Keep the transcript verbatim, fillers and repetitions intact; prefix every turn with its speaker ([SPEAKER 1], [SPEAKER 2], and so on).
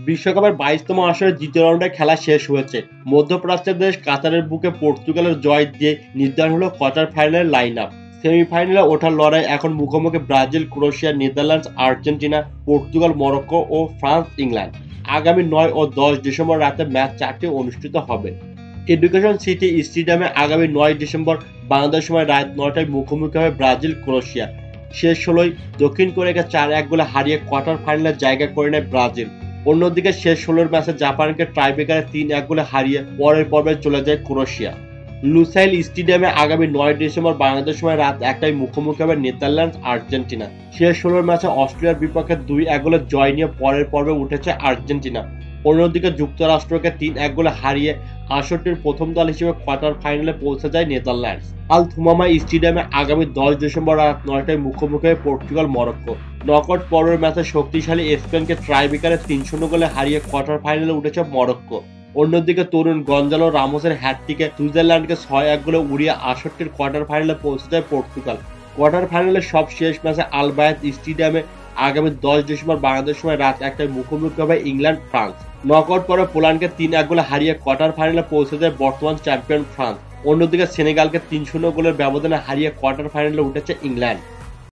[SPEAKER 1] বিশ্বকাপের বাইশতম আসরের দ্বিতীয় রাউন্ডে খেলা শেষ হয়েছে। মধ্যপ্রাচ্যের দেশ কাতারের বুকে পর্তুগালের জয় দিয়ে নির্ধারণ হলো কোয়ার্টার ফাইনালের লাইন আপ। সেমিফাইনালে ওঠার লড়াই এখন মুখোমুখি Brazil, Croatia, Netherlands, Argentina, Portugal, Morocco ও ফ্রান্স, ইংল্যান্ড। আগামী নয় ও দশ ডিসেম্বর রাতে ম্যাচ চারটি অনুষ্ঠিত হবে। এডুকেশন সিটি স্টেডিয়ামে আগামী নয় ডিসেম্বর বাংলাদেশ সময় রাত নয়টায় মুখোমুখি হবে ব্রাজিল, ক্রোয়েশিয়া। শেষ ষোলোয় দক্ষিণ কোরিয়াকে চার এক গোলে হারিয়ে কোয়ার্টার ফাইনালে জায়গা করে নেয় ব্রাজিল। অন্যদিকে শেষ ষোলোর ম্যাচে জাপানকে টাইব্রেকারে তিন এক গোলে হারিয়ে পরের পর্বে চলে যায় ক্রোয়েশিয়া। লুসাইল স্টেডিয়ামে আগামী নয় ডিসেম্বর বাংলাদেশ সময় রাত একটায় মুখোমুখি হবে নেদারল্যান্ডস, আর্জেন্টিনা। শেষ ষোলোর ম্যাচে অস্ট্রেলিয়ার বিপক্ষে দুই এক গোলে জয় নিয়ে পরের পর্বে উঠেছে আর্জেন্টিনা। অন্যদিকে যুক্তরাষ্ট্রকে তিন এক গোলে হারিয়ে আসরটির প্রথম দল হিসেবে কোয়ার্টার ফাইনালে পৌঁছে যায় নেদারল্যান্ডস। আল থুমামা স্টেডিয়ামে আগামী দশ ডিসেম্বর রাত নয়টায় মুখোমুখি হবে পর্তুগাল, মরক্কো। নকআউট পর্বের ম্যাচে শক্তিশালী স্পেনকে ট্রাইব্রেকারে তিন শূন্য গোলে হারিয়ে কোয়ার্টার ফাইনালে উঠেছে মরক্কো। অন্যদিকে তরুণ গঞ্জালো রামোসের হ্যাটট্রিকে সুইজারল্যান্ডকে ছয় এক গোলে উড়িয়ে আসরটির কোয়ার্টার ফাইনালে পৌঁছে যায় পর্তুগাল। কোয়ার্টার ফাইনালের সব শেষ ম্যাচে আলবায়াত স্টেডিয়ামে আগামী দশ ডিসেম্বর বাংলাদেশ সময় রাত একটায় মুখোমুখি হবে ইংল্যান্ড, ফ্রান্স। নকআউট পর্বে পোল্যান্ডকে তিন এক গোলে হারিয়ে কোয়ার্টার ফাইনালে পৌঁছে যায় বর্তমান চ্যাম্পিয়ন ফ্রান্স। অন্যদিকে সেনেগালকে তিন শূন্য গোলের ব্যবধানে হারিয়ে কোয়ার্টার ফাইনালে উঠেছে ইংল্যান্ড।